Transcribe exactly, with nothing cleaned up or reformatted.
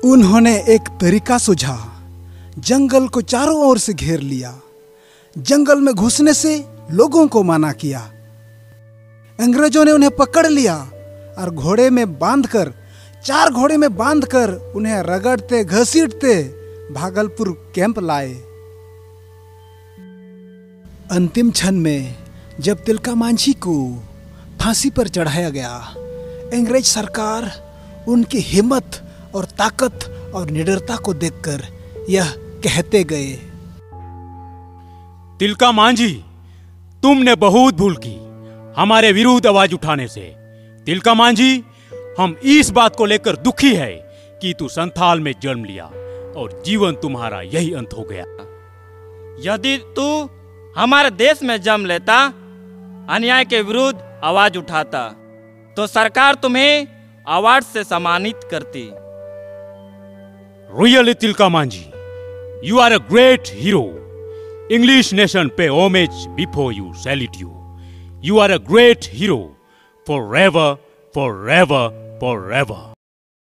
उन्होंने एक तरीका सुझा। जंगल को चारों ओर से घेर लिया। जंगल में घुसने से लोगों को मना किया। अंग्रेजों ने उन्हें पकड़ लिया और घोड़े में बांधकर चार घोड़े में बांधकर उन्हें रगड़ते घसीटते भागलपुर कैंप लाए। अंतिम क्षण में जब तिलका मांझी को फांसी पर चढ़ाया गया, अंग्रेज सरकार उनकी हिम्मत और ताकत और निडरता को देखकर यह कहते गए, तिलका मांझी, तुमने बहुत भूल की हमारे विरुद्ध आवाज उठाने से। तिलका मांझी, हम इस बात को लेकर दुखी है कि तू संथाल में जन्म लिया और जीवन तुम्हारा यही अंत हो गया। यदि तू हमारे देश में जन्म लेता, अन्याय के विरुद्ध आवाज उठाता, तो सरकार तुम्हें अवार्ड से सम्मानित करती। Really, Tilka Manjhi, you are a great hero. English nation pay homage before you salute you. You are a great hero forever, forever, forever.